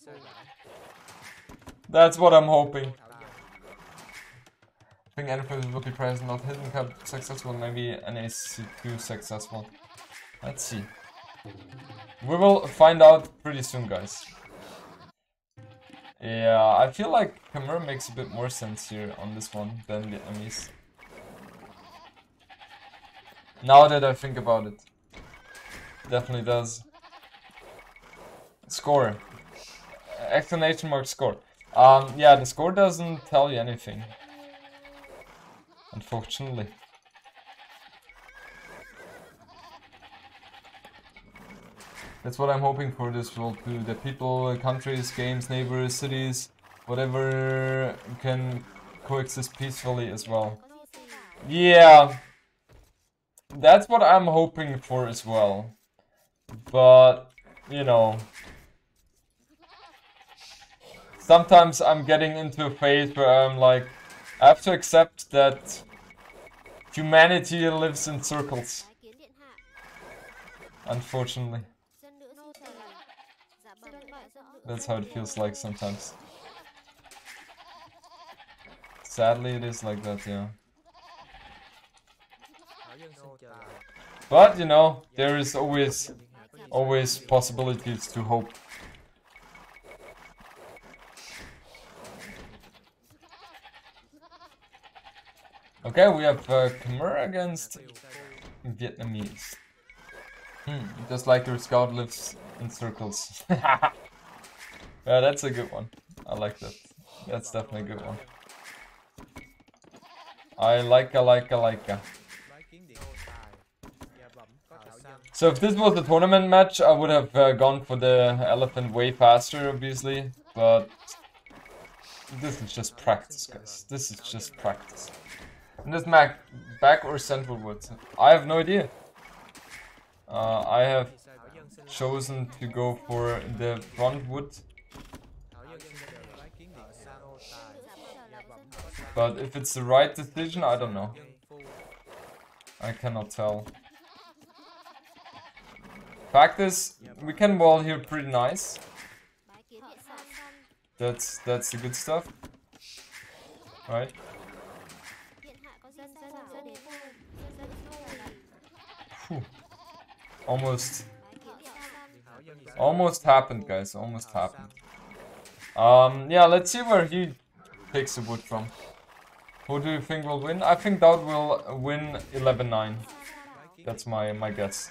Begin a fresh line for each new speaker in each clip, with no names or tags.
That's what I'm hoping. I think anything will be present, not Hidden Cup successful, maybe an AC2 successful. Let's see. We will find out pretty soon, guys. Yeah, I feel like Khmer makes a bit more sense here on this one than Vietnamese. Now that I think about it. Definitely does. Score. Exclamation mark score. Yeah, the score doesn't tell you anything. Unfortunately. That's what I'm hoping for this world too. That people, countries, games, neighbors, cities, whatever can coexist peacefully as well. Yeah. That's what I'm hoping for as well. But, you know, sometimes I'm getting into a phase where I'm like, I have to accept that humanity lives in circles. Unfortunately. That's how it feels like sometimes. Sadly, it is like that, yeah. But, you know, there is always possibilities to hope. Okay, we have Khmer against Vietnamese. Just like your scout lives in circles. Yeah, that's a good one. I like that. That's definitely a good one. I like. So if this was a tournament match, I would have gone for the elephant way faster, obviously. But this is just practice, guys. This is just practice. And this back or central wood? I have no idea. I have chosen to go for the front wood. But if it's the right decision, I don't know. I cannot tell. Fact is, we can wall here pretty nice. That's the good stuff. Right? Whew. Almost happened, guys. Almost happened. Yeah, let's see where he takes the wood from. Who do you think will win? I think Daud will win 11-9. That's my guess.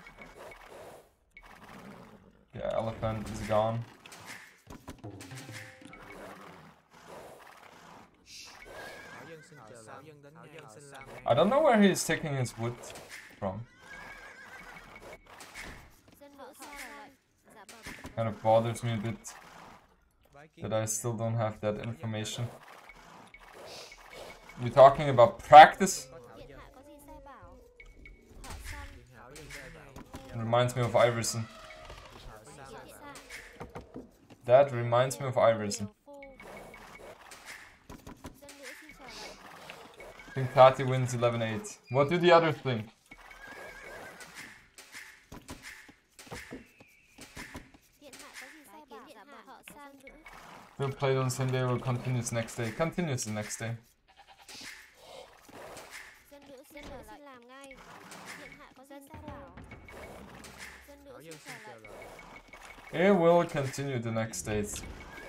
Yeah, elephant is gone. I don't know where he's taking his wood from. Kind of bothers me a bit that I still don't have that information. We're talking about practice? It reminds me of Iverson. That reminds me of Iverson. I think Tati wins 11-8. What do the others think? We'll play on the same day or continues next day. Continues the next day. It will continue the next days.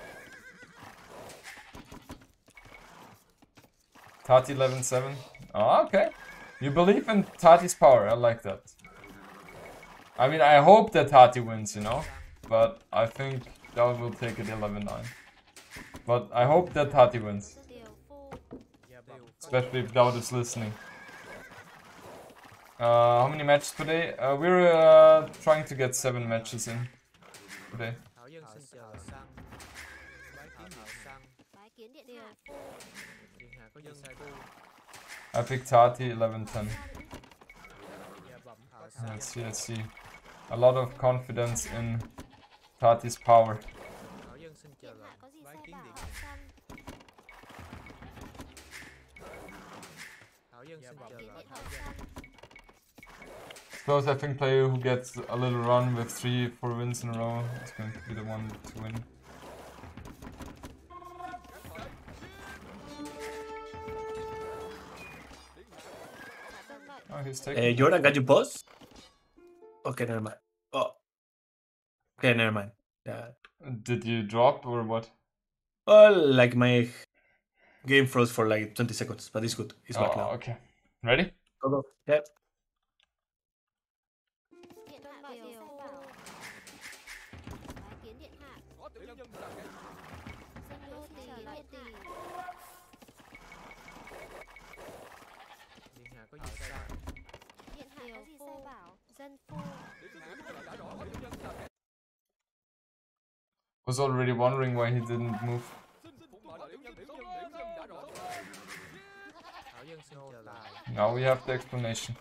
Tati 11-7. Oh, okay. You believe in Tati's power. I like that. I mean, I hope that Tati wins, you know. But I think Daud will take it 11-9. But I hope that Tati wins. Especially if Daud is listening. How many matches today? We're trying to get 7 matches in today. I picked Tati 11-10. Let's see. A lot of confidence in Tati's power. Suppose I think player who gets a little run with 3-4 wins in a row is going to be the one to win. he's taking.
Jordan, can you pause? Okay, never mind. Oh. Okay, never mind.
Did you drop or what?
Well, like my game froze for like 20 seconds, but it's good. It's back now.
Okay. Ready?
Go, go. Yep.
Was already wondering why he didn't move. Now we have the explanation.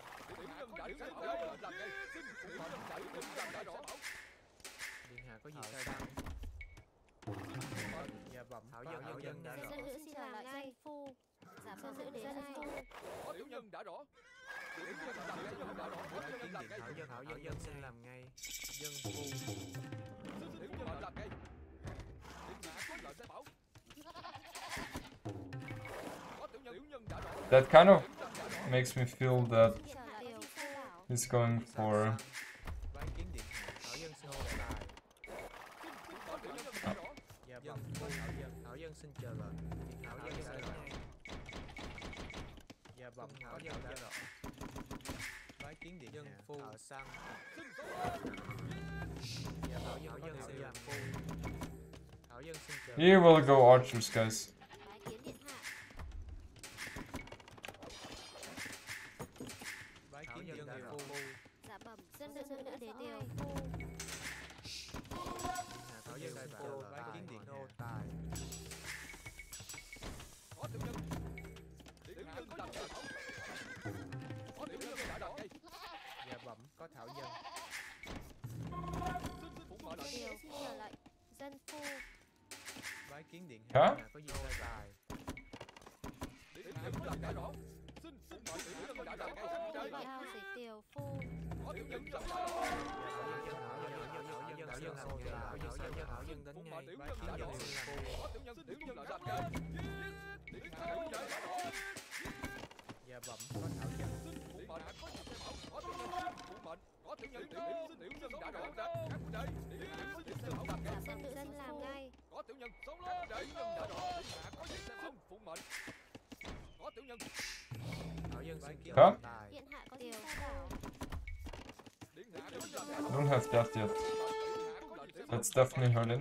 That kind of makes me feel that he's going for... Here will go archers, guys. Hả? Huh? Don't have that yet. That's definitely hurting.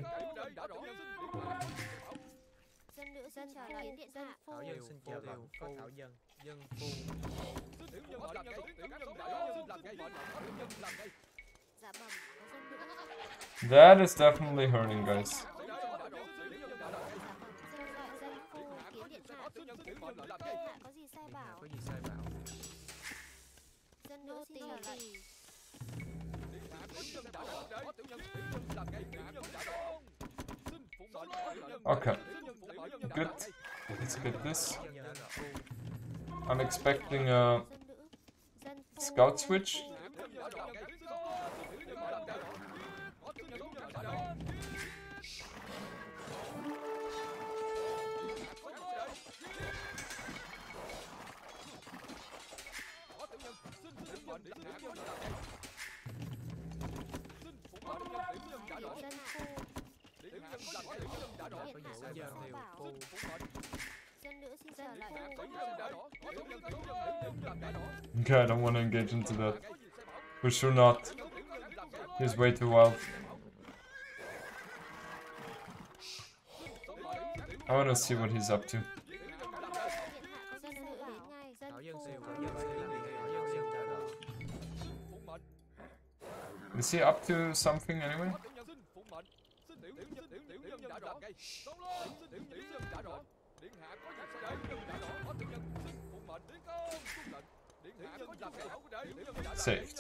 That is definitely hurting, guys. Okay, good. Let's get this. I'm expecting a scout switch. Okay, I don't want to engage into that. For sure not. He's way too wild. I want to see what he's up to. Is he up to something anyway? Saved.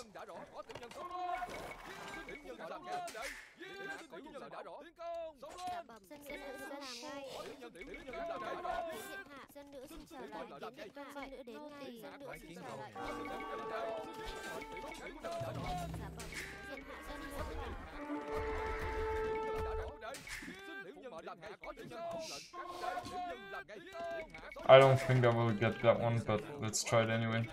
I don't think I will get that one, but let's try it anyway.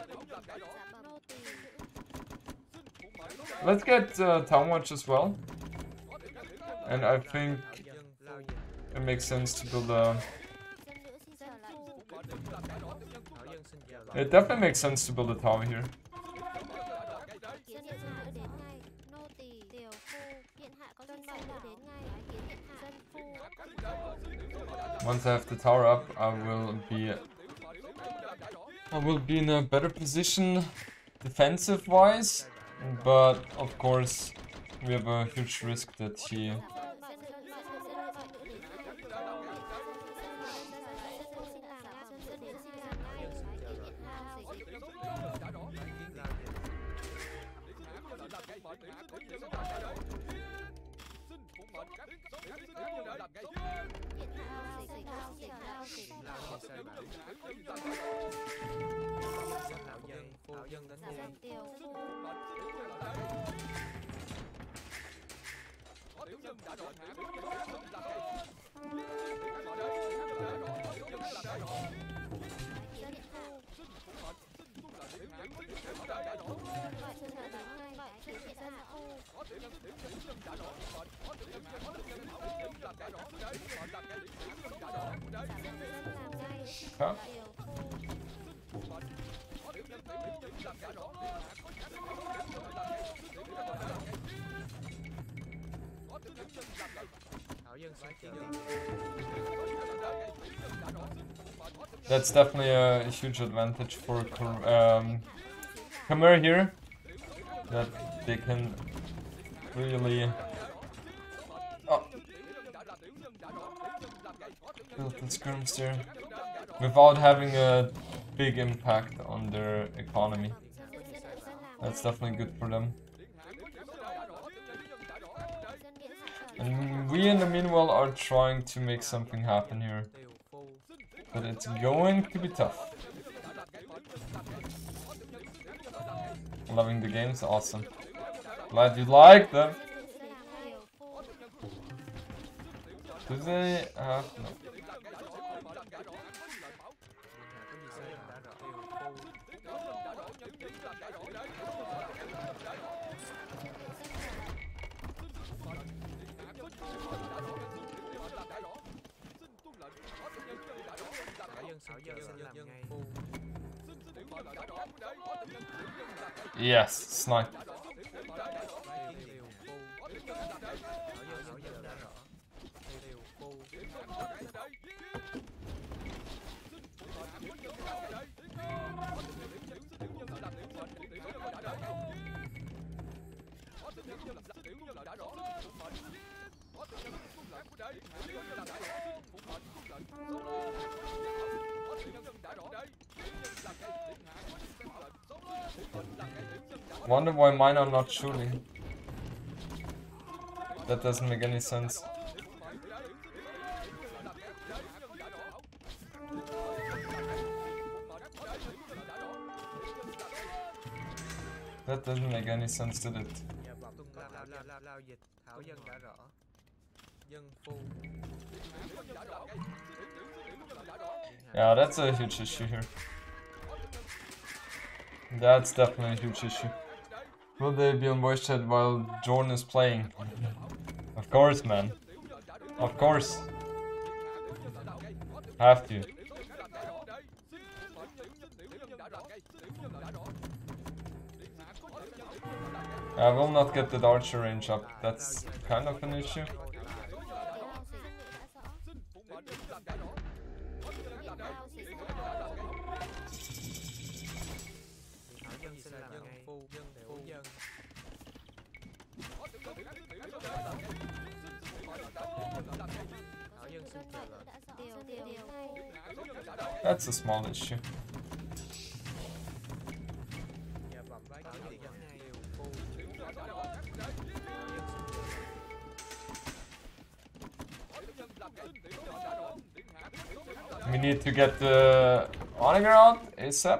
Let's get Town Watch as well. And I think it makes sense to build a... It definitely makes sense to build a tower here. Once I have the tower up, I will be in a better position defensive-wise, but of course we have a huge risk that he... Huh? That's definitely a huge advantage for Khmer here, that they can really build the skirms there without having a big impact on their economy. That's definitely good for them. And we in the meanwhile are trying to make something happen here. But it's going to be tough. Loving the games, awesome. Glad you like them. Do they have... no. Yes, snipe. Wonder why mine are not shooting. That doesn't make any sense. That doesn't make any sense, did it? Yeah, that's a huge issue here. That's definitely a huge issue. Will they be on voice chat while Jordan is playing? Of course, man. Of course. Have to. I will not get the archer range up. That's kind of an issue. That's a small issue. We need to get the Onager out ASAP.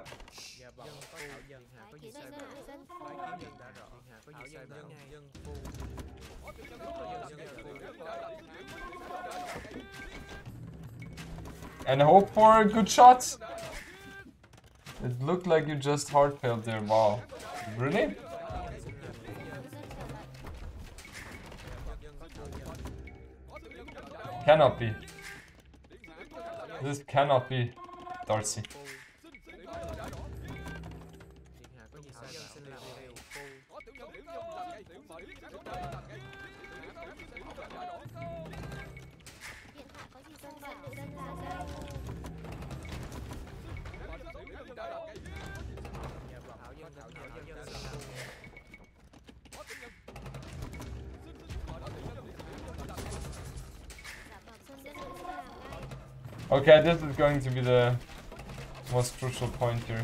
And hope for good shots. It looked like you just hard failed there. Wow. Really? Cannot be. This cannot be Darcy. Okay, this is going to be the most crucial point here.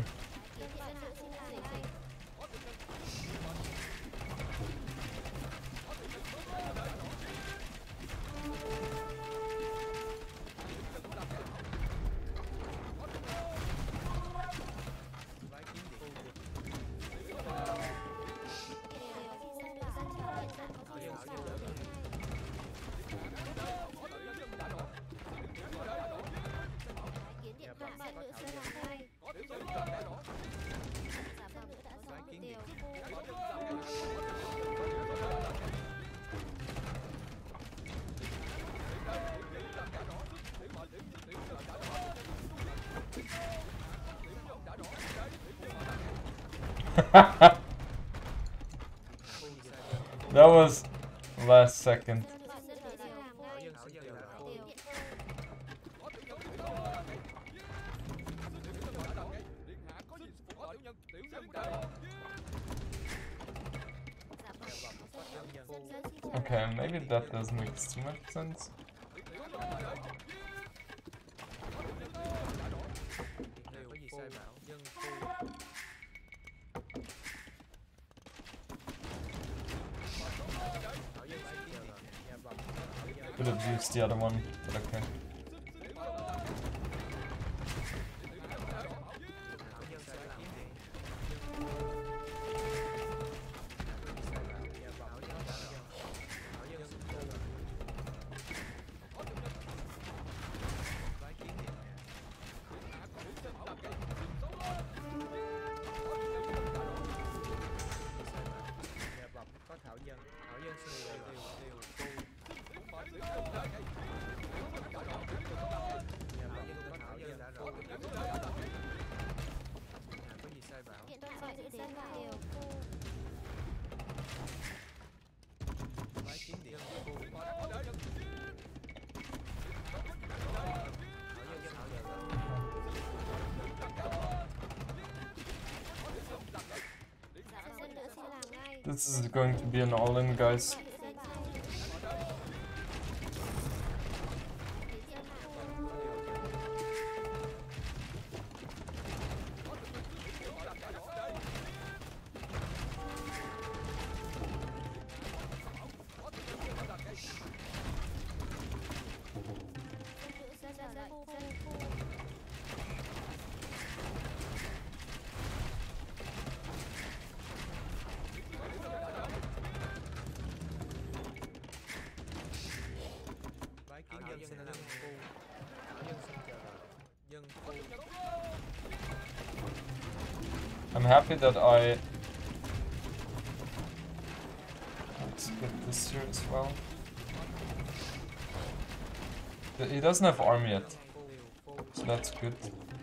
That was last second. Okay, maybe that doesn't make too much sense. Could have used the other one, but okay. This is going to be an all-in, guys. I'm happy that I... Let's get this here as well. He doesn't have army yet, so that's good.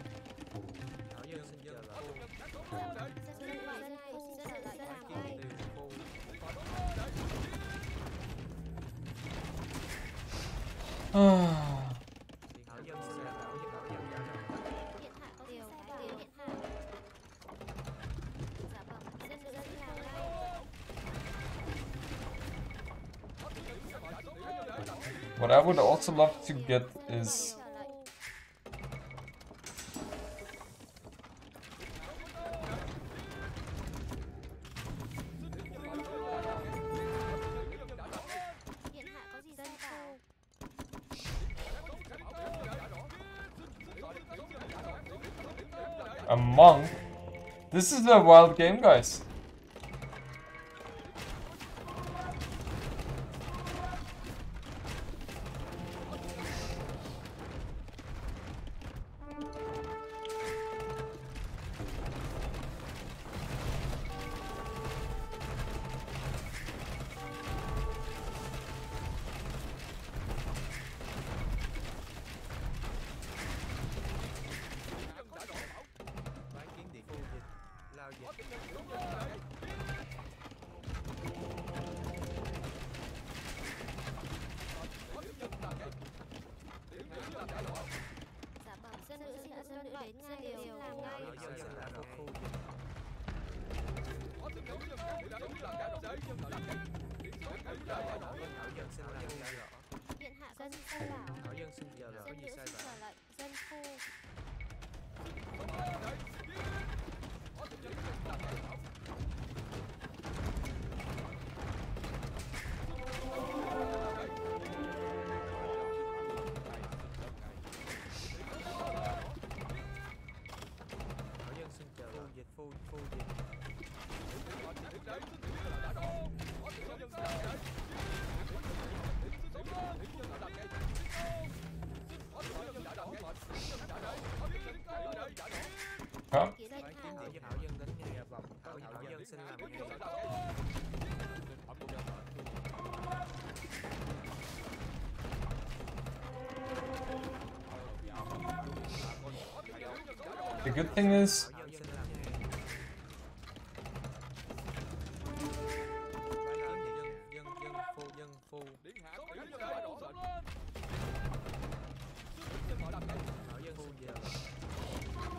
What I would also love to get is... a monk? This is a wild game, guys.
Dân nữ xin đến ngay điều làm ngay. Điện hạ dân sai bảo.
Thảo dân xin chờ là có gì sai bảo.
Lệnh dân phu.
Thảo dân xin chờ là dịch phu dịch.
Hả?
Kiến lệnh hạ.
Thảo dân đến ngay vòng. Thảo dân xin làm ngay.
The good thing is,
Thảo dân xin làm ngay. Dân phu. Thảo dân phu giờ là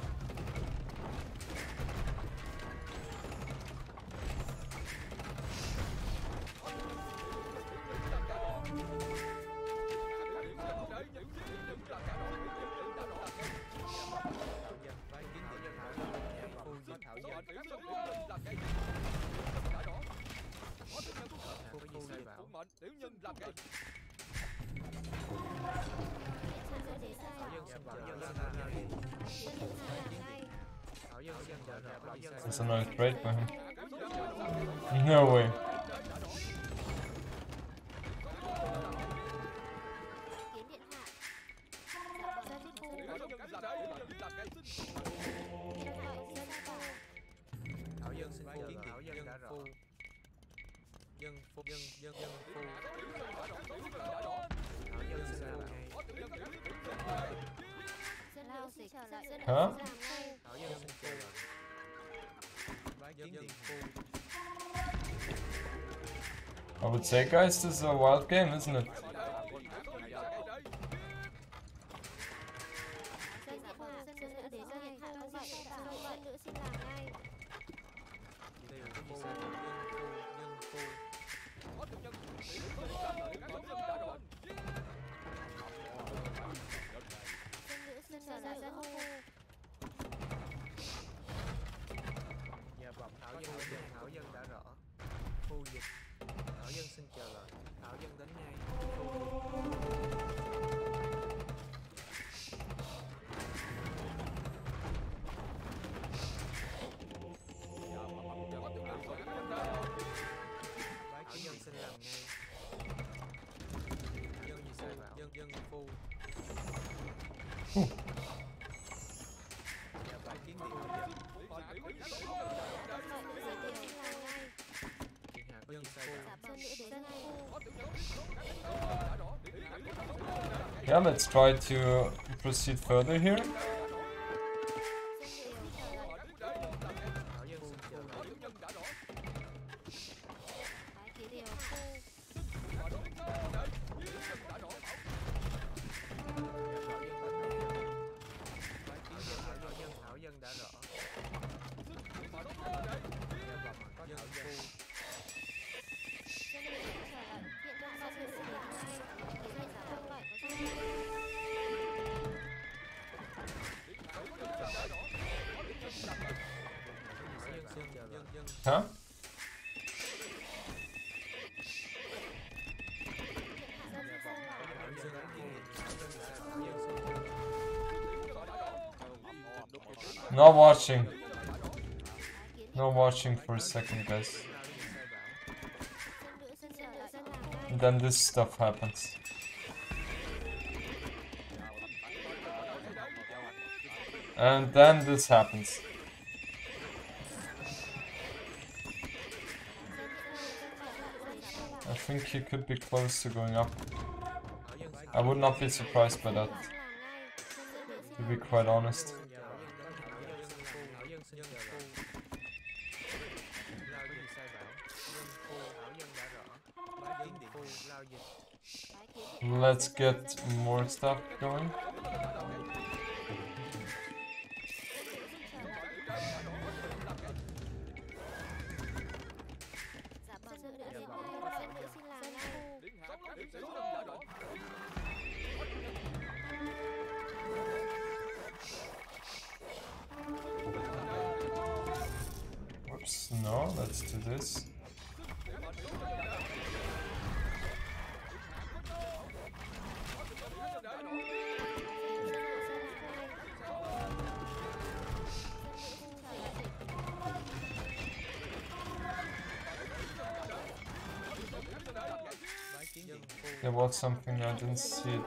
that's another trade for him. No way.
Kiến điện hạ. Dân phu. Điện thoại dân bảo.
Thảo dân xin chờ là Thảo dân đã rõ. Dân phu. Thảo dân xin làm ngay.
Dân lao dịch chờ lệnh dân
Hả?
làm ngay.
Thảo dân xin chờ là dân phu.
I would say, guys, this is a wild game, isn't it?
Dân điện hạ. Dân nữ đến ngay. Dân vậy. Dân nữ xin làm ngay.
Dân phu. Dân phu.
Dân nữ xin chờ là dân phu.
Nhà vọng Thảo dân đã rõ. Phu dịch. Thảo dân xin chờ là Thảo dân đến ngay. Thảo dân xin làm ngay. Dân gì sai bảo. Dân phu. Nhà vọng kiến điện dịch. Dân sai bảo.
Dân nữ đến ngay.
Yeah, let's try to proceed further here.
Thảo dân xin chờ là
Thái kế điều phu.
Thảo dân đã rõ. Dân phu.
Dân nữ đến chờ lệnh hiện đang dân nữ xin đến ngay. Kiến lệnh giáo dân vậy.
Huh? No watching. No watching for a second, guys. And then this stuff happens. And then this happens. I think he could be close to going up. I would not be surprised by that, to be quite honest. Let's get more stuff going.
Dạ vâng, dân nữ xin làm ngay.
Whoops, no, let's do this. There was something, I didn't see it.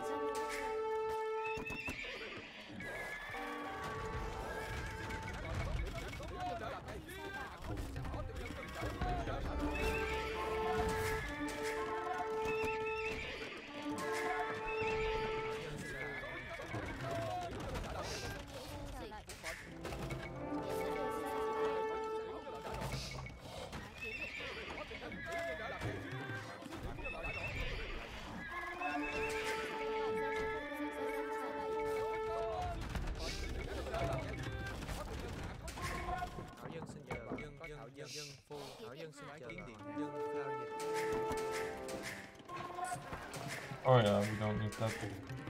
Oh yeah, we don't need that.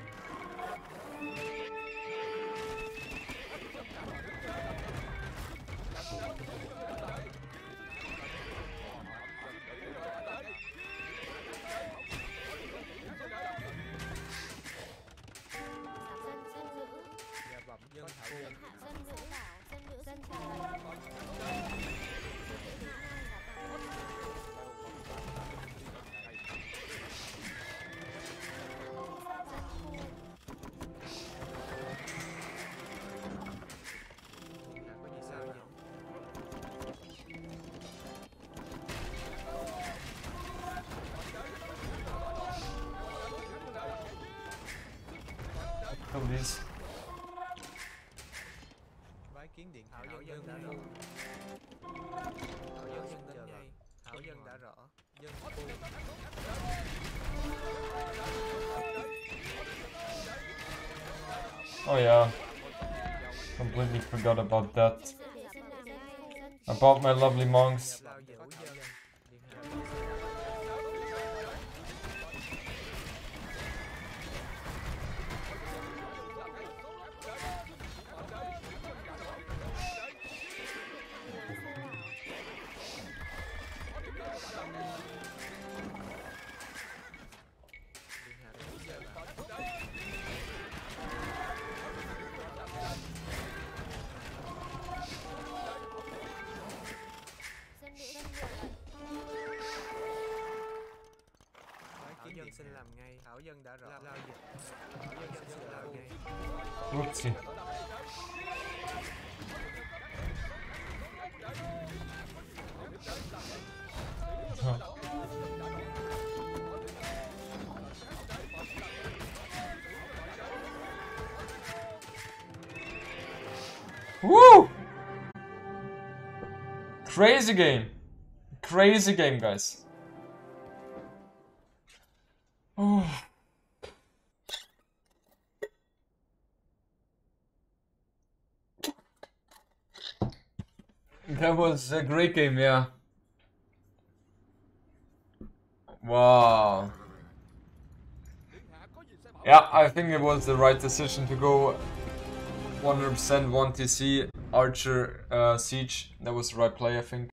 These.
Bái kiến điện Thảo dân đã rõ. Thảo dân chờ ngay. Thảo dân đã rõ. Dân phu.
Oh yeah, completely forgot about that. About my lovely monks.
Xin làm ngay. Thảo dân đã rõ. Lao dịch. Thảo dân xin làm ngay.
Oopsie. Woo! Crazy game. Crazy game, guys. Oh. That was a great game, yeah. Wow. Yeah, I think it was the right decision to go 100% 1TC Archer Siege. That was the right play, I think.